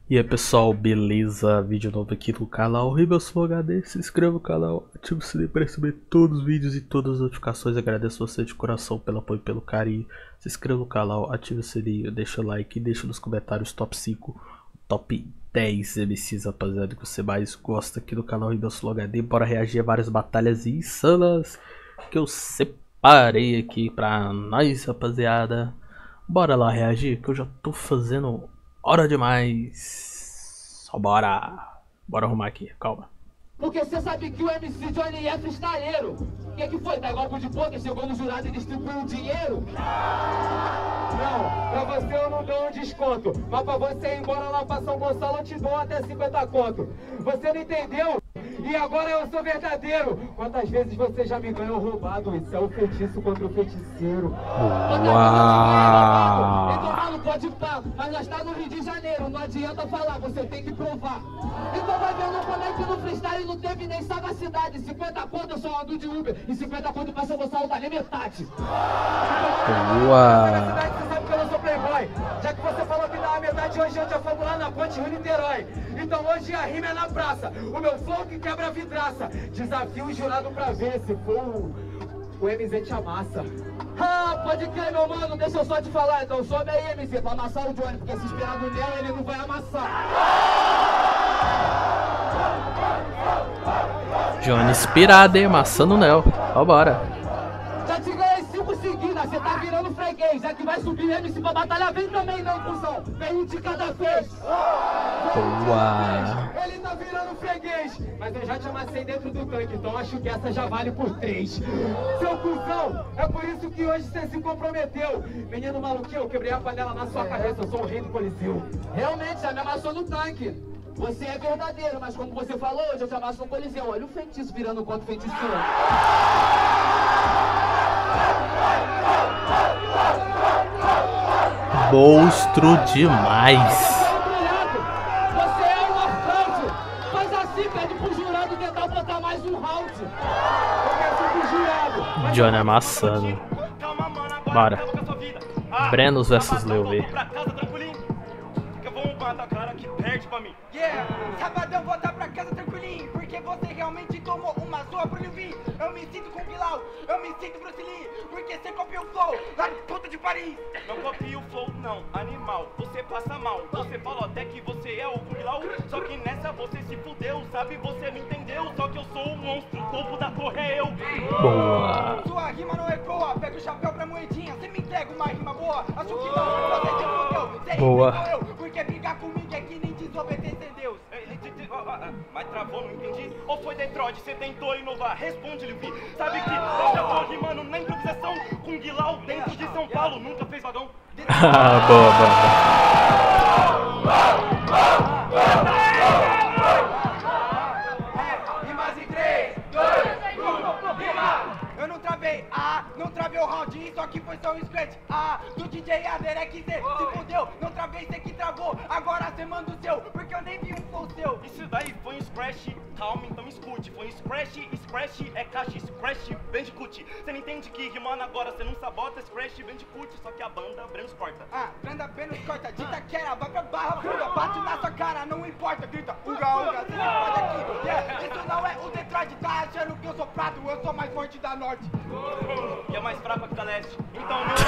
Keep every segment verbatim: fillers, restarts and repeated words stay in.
E aí pessoal, beleza? Vídeo novo aqui no canal Ribelson H D. Se inscreva no canal, ative o sininho para receber todos os vídeos e todas as notificações. Agradeço você de coração pelo apoio e pelo carinho. Se inscreva no canal, ative o sininho, deixa o like e deixa nos comentários top cinco, top dez M Cs, rapaziada, que você mais gosta aqui no canal Ribelson H D. Bora reagir a várias batalhas insanas que eu separei aqui pra nós, rapaziada. Bora lá reagir, que eu já tô fazendo hora demais. Só bora. Bora arrumar aqui, calma. Porque você sabe que o M C Johnny é freestyleiro. O que que foi? Tá golpe de poker, chegou no jurado e distribuiu dinheiro? Não, pra você eu não dou um desconto. Mas pra você ir embora lá pra São Gonçalo eu te dou até cinquenta conto. Você não entendeu? E agora eu sou verdadeiro. Quantas vezes você já me ganhou roubado? Isso é o feitiço contra o feiticeiro. Uau! Então, mano, pode pá, mas nós tá no Rio de Janeiro. Não adianta falar, você tem que provar. Então vai vendo como é que no freestyle não teve nem sagacidade. cinquenta conto eu só ando de Uber. E cinquenta conto pra São Gonçalo da nem metade. Uau! Você sabe que eu não sou playboy. Já que você falou que dá a metade, hoje eu já fogo lá na ponte Rio Niterói. Então hoje a rima é na praça. O meu flow que quebra a vidraça. Desafio o jurado pra ver se for o M Z te amassa. Ah, pode crer, meu mano, deixa eu só te falar. Então sobe aí, M Z, pra amassar o Johnny. Porque se esperar no Neo, ele não vai amassar. Johnny inspirado, hein? Amassando o Neo. Vambora. Já te ganhei cinco seguidas, você tá virando freguês. Já que vai subir M C pra batalha, vem também não, cuzão. Vem um de cada vez. Boa. Ele tá virando freguês. Mas eu já te amassei dentro do tanque, então acho que essa já vale por três. Seu cuzão, é por isso que hoje você se comprometeu. Menino maluquinho, eu quebrei a panela na sua cabeça, eu sou o rei do Coliseu. Realmente, já me amassou no tanque. Você é verdadeiro, mas como você falou, hoje eu te amasso no Coliseu. Olha o feitiço virando contra o feiticeiro. Monstro demais. Você é um afronte. Faz assim, pede pro jurado tentar botar mais um round. Johnny amassando. Bora. Brenos versus Leuve. Yeah, sabadão voltar pra casa tranquilinho, porque você realmente tomou uma zoa pro Leuve. Eu me sinto com Bilal, eu me sinto Bruce Lee, porque você copiou o flow lá de puta de Paris. Não copia o flow não, animal, você passa mal. Você falou até que você é o Bilal, só que nessa você se fudeu, sabe, você não entendeu. Só que eu sou o monstro, o topo da torre é eu. Boa. Sua rima não ecoa, pega o chapéu pra moedinha, você me entrega uma rima boa. Acho que não, você se fudeu, você Boa. irritou eu, porque brigar comigo é que nem desobedecer Deus. Mas travou, não entendi. Ou foi Detroit, você tentou inovar? Responde, Leuve. Sabe que eu já tô rimando na improvisação com Guilau dentro de São Paulo, nunca fez vagão. Boa, boa, boa. Rimas em três, dois, um, rima! Eu não travei, ah, não travei o round, isso aqui foi só um scratch, ah, do D J Aderek Z, se fudeu, não travei, cê que travou, agora cê manda o seu, porque eu nem vi um flow seu. Isso daí foi um scratch, calma, então escute. Foi um scratch, scratch é caixa, scratch, bandicoot. Você não entende que rimando agora, você não sabota, scratch, bandicoot, só que a banda Brenos corta. Ah, Branda Brenos corta, dita que era, vai pra barra pura, bate na sua cara, não importa, grita, uga, uga, cê pode aqui, yeah, isso não é o Detroit, tá achando que eu sou prato, eu sou mais forte da norte. E é mais fraca que da leste, então não.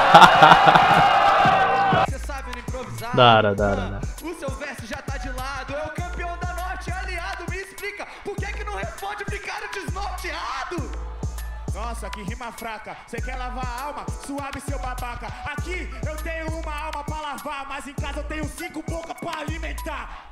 Você sabe no improvisar. Dara, dara, dara. O seu verso já tá de lado. É o campeão da norte, aliado. Me explica por que que não responde brincar desnorteado? Nossa, que rima fraca. Você quer lavar a alma? Suave, seu babaca. Aqui eu tenho uma alma pra lavar, mas em casa eu tenho cinco bocas pra alimentar.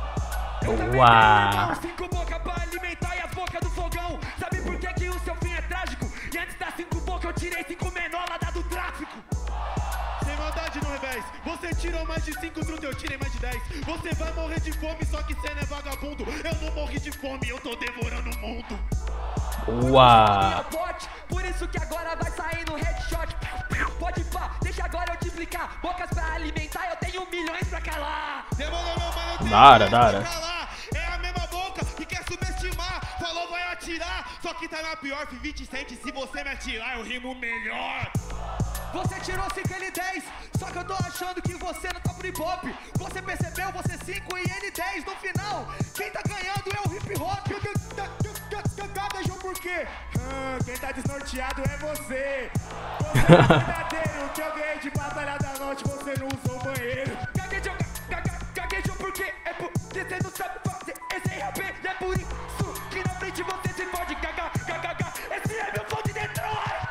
Uau. Cinco bocas pra alimentar e as bocas do fogão. Sabe por que que o seu fim é trágico? E antes das cinco bocas eu tirei cinco menor lá da do tráfico. Sem maldade no revés. Você tirou mais de cinco truta, eu tirei mais de dez. Você vai morrer de fome, só que cê não é vagabundo. Eu não morri de fome, eu tô devorando o mundo. Uau. Por isso que agora vai sair no headshot. Pode pá, deixa agora eu te explicar. Bocas pra alimentar, eu tenho milhões pra calar. Demorou, não, mas eu tenho Dara, milhões dara. pra calar. É a mesma boca que quer subestimar. Falou vai atirar, só que tá na pior. vinte cente, se você me atirar, eu rimo melhor. Você tirou cinco L dez, só que eu tô achando que você não tá pro hip hop. Você percebeu, você cinco e N dez no final. Quem tá ganhando é o hip hop. Gaguejou por quê? Ah, quem tá desnorteado é você. Você é o verdadeiro. Que eu ganhei de batalha da noite, você não usou o banheiro. Gaguejou, gaguejou por quê? É porque você não sabe fazer esse rap. E é por isso que na frente você se pode gaga, gaga, esse é meu flow de Detroit.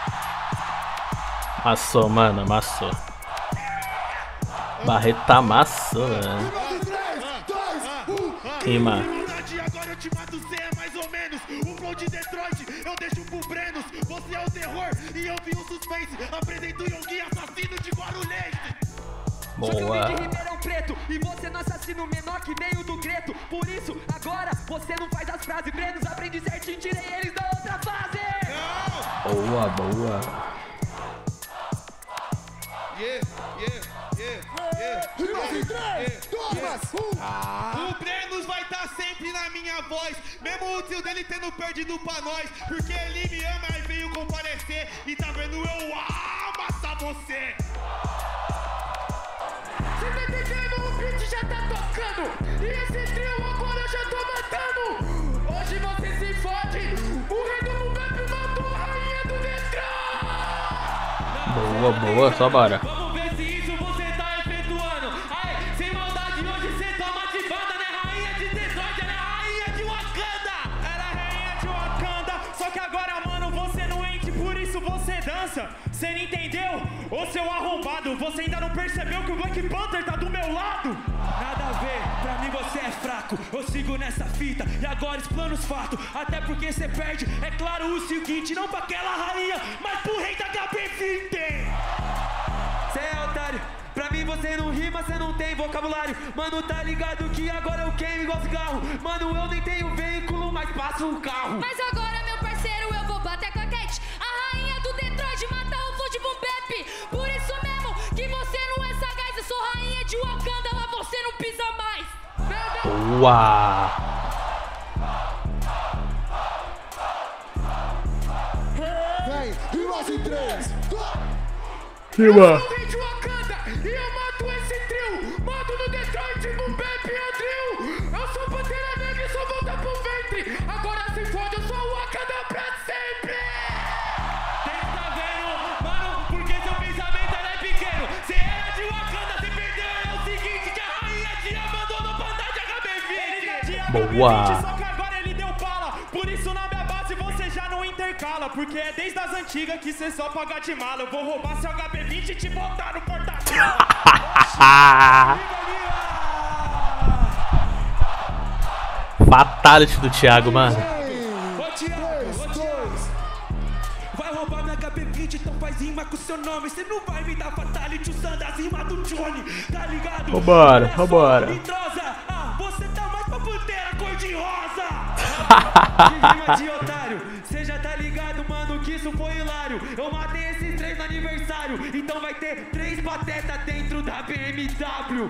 Amassou, mano, amassou. Barreto tá amassou, mano. Rima. Agora eu te mato, cê é mais ou menos o flow de Detroit, eu deixo pro Brenos. Você é o terror e eu vi o suspense. Apresento o Yongui, assassino de Guarulhos. Só que eu Boa. vim de Ribeirão Preto e você não assassino menor que meio do Greto. Por isso, agora você não faz as frases. Brenos, aprendi certinho, tirei eles da outra fase. Boa, boa. Yeah, yeah, yeah, yeah. três, dois, um. O Brenos vai estar sempre na minha voz, mesmo o tio dele tendo perdido pra nós. Porque ele me ama e veio comparecer. E tá vendo eu amassar você. Cê tá entendendo? O beat já tá tocando. E esse trio agora eu já tô matando. Hoje você se fode. O rei do Mubep matou a rainha do Detroit. Boa, boa, só bora. Vamos ver se isso você tá efetuando. Ai, sem maldade, hoje você toma de banda, né? Rainha de Detroit, ela é rainha de Wakanda. Ela é rainha de Wakanda, só que agora, mano, você não enche, por isso você dança. Cê não entendeu? Ô seu arrombado, você ainda não percebeu que o Black Panther tá do meu lado? Nada a ver, pra mim você é fraco. Eu sigo nessa fita e agora explano os fatos. Até porque você perde, é claro o seguinte: não pra aquela rainha, mas pro rei da H B vinte. Cê é otário, pra mim você não rima, cê não tem vocabulário. Mano, tá ligado que agora eu queimo igual cigarro. Mano, eu nem tenho veículo, mas passo um carro. Mas agora, meu parceiro, eu vou bater com a Cat. A rainha do Detroit mata o flow de Boom Bap. Por isso mesmo que você não é sagaz. Eu sou rainha de Wakanda, lá você não pisa mais. Boa. Vem, e nós em três, Rima. Rei de Wakanda. E eu mato esse trio. Mato no Detroit, Boom Bap e o trio. Eu sou Pantera Negra e só volta pro ventre. Agora se fode, eu sou o Wakanda pra sempre. Cê tá vendo? Mano, porque seu pensamento era pequeno. Cê era de Wakanda, cê perdeu. É o seguinte, que a rainha te abandonou pra andar de H B vinte. Ele tá de H B vinte, Boa. só que agora ele deu bala. Por isso na minha base você já não intercala. Porque é desde as antigas que cê só paga de mala. Eu vou roubar seu H B vinte e te botar no porta-mala. Fatality do Thiago, mano. Ô Thiago, ô Thiago, vai roubar minha H B vinte, então faz rima com seu nome. Cê não vai me dar fatality usando as rimas do Johnny, tá ligado? Vambora, Olha só, vambora. Entrosa, ah, você tá mais pra pantera cor-de-rosa. Que rima de otário, cê já tá ligado, mano, que isso foi hilário. Eu matei esses três no aniversário, então vai ter três patetas dentro da B M W.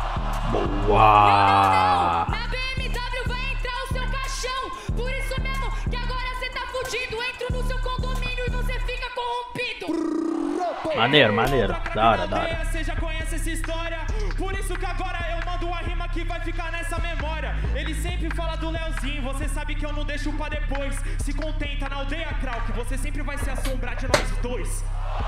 Boa. Na B M W vai entrar o seu caixão. Por isso mesmo que agora você tá fudido. Entro no seu condomínio e você fica corrompido. Maneiro, maneiro. Da hora, da hora. Você já conhece essa história, por isso que agora eu mando uma rima que vai ficar nessa memória. Ele sempre fala do Leozinho, você sabe que eu não deixo pra depois. Se contenta na aldeia Krau, que você sempre vai se assombrar de nós dois.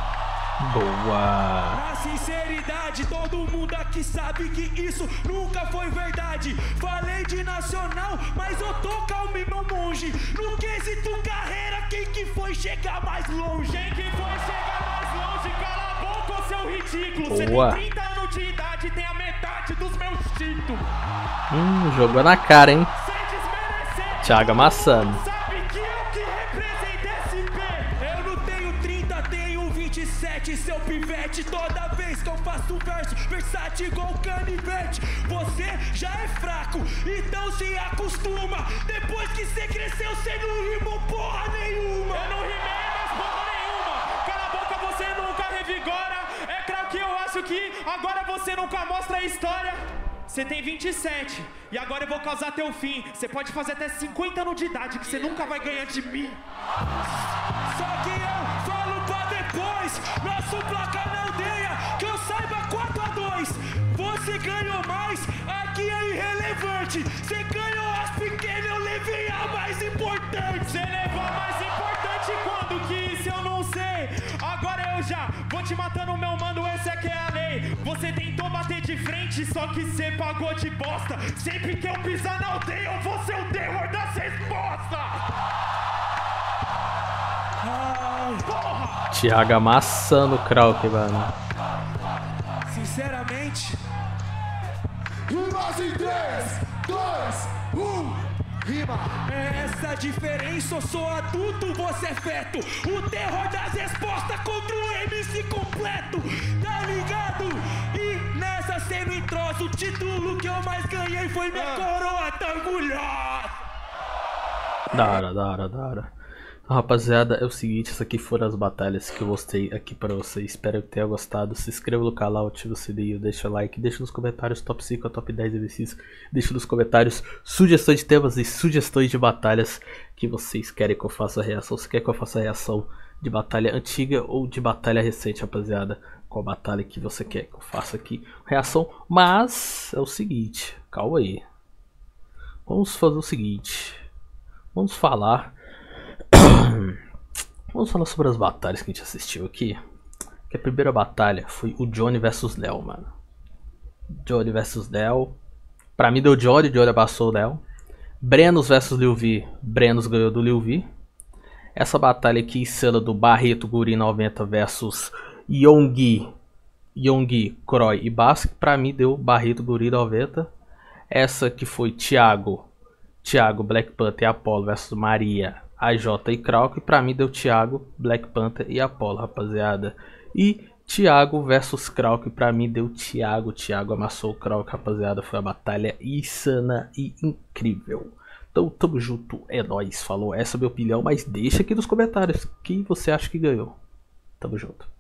Boa. Na sinceridade, todo mundo aqui sabe que isso nunca foi verdade. Falei de nacional, mas eu tô calmo, meu monge. No quesito carreira, quem que foi chegar mais longe? Quem que foi chegar mais longe? Cala a boca, ô seu ridículo. Você Boa. tem trinta anos de idade e tem a metade dos meus títulos. Hum, jogou na cara, hein? Sem desmerecer, Thiago amassando. sabe que eu que represento S P. Eu não tenho trinta, tenho vinte e sete, seu pivete. Toda vez que eu faço verso, versátil igual canivete. Você já é fraco, então se acostuma. Depois que você cresceu, você não rimou porra nenhuma. Eu não rimei mais porra nenhuma. Cala a boca, você nunca revigora. É claro que eu acho que agora você nunca mostra a história. Você tem vinte e sete e agora eu vou causar teu fim. Você pode fazer até cinquenta anos de idade que você nunca vai ganhar de mim. Só que eu falo pra depois. Nosso placar na aldeia, que eu saiba quatro a dois. Você ganhou mais, aqui forte. Cê ganhou as pequenas, eu levei a mais importante. Você levou a mais importante quando que isso eu não sei. Agora eu já vou te matando, meu mano, essa é que é a lei. Você tentou bater de frente, só que cê pagou de bosta. Sempre que eu pisar na aldeia, eu vou ser o terror das respostas. Ai, Porra! Thiago amassando o Krauk, mano. sinceramente, Rimas em três, dois, um, rima! é essa a diferença, eu sou adulto, você é feto. O terror das respostas contra o M C completo, tá ligado? E nessa sendo entrosa, o título que eu mais ganhei foi minha coroa, tá orgulhosa. Da hora, da hora, da hora. Rapaziada, é o seguinte, essas aqui foram as batalhas que eu mostrei aqui pra vocês. Espero que tenha gostado. Se inscreva no canal, ative o sininho, deixa o like, deixa nos comentários top cinco a top dez M Cs. Deixa nos comentários sugestões de temas e sugestões de batalhas que vocês querem que eu faça reação. Se quer que eu faça reação de batalha antiga ou de batalha recente, rapaziada. Qual batalha que você quer que eu faça aqui reação. Mas é o seguinte, calma aí. Vamos fazer o seguinte. Vamos falar... Vamos falar sobre as batalhas que a gente assistiu aqui. Que a primeira batalha foi o Johnny versus Léo, mano. Johnny versus Léo. Pra mim deu Johnny, Johnny passou o Léo. Brenos versus Lil V. Brenos ganhou do Lil V. Essa batalha aqui, cena do Barreto Guri noventa versus Yonggi, Yonggi, Croy e Basque. Pra mim deu Barreto Guri noventa. Essa que foi Thiago, Thiago, Black Panther e Apollo versus Maria, A J e Krauk. Pra mim deu Thiago, Black Panther e Apollo, rapaziada. E Thiago versus Krauk. Pra mim deu Thiago. Thiago amassou o Krauk, rapaziada. Foi uma batalha insana e incrível. Então tamo junto, é nóis, falou. Essa é a minha opinião, mas deixa aqui nos comentários quem você acha que ganhou. Tamo junto.